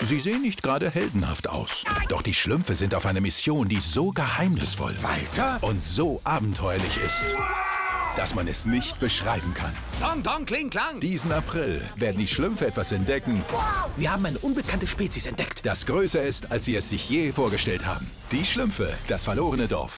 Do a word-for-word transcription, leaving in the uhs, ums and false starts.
Sie sehen nicht gerade heldenhaft aus. Doch die Schlümpfe sind auf einer Mission, die so geheimnisvoll Weiter? und so abenteuerlich ist, dass man es nicht beschreiben kann. Dong, dong, kling, klang. Diesen April werden die Schlümpfe etwas entdecken, Wir haben eine unbekannte Spezies entdeckt. das größer ist, als sie es sich je vorgestellt haben. Die Schlümpfe, das verlorene Dorf.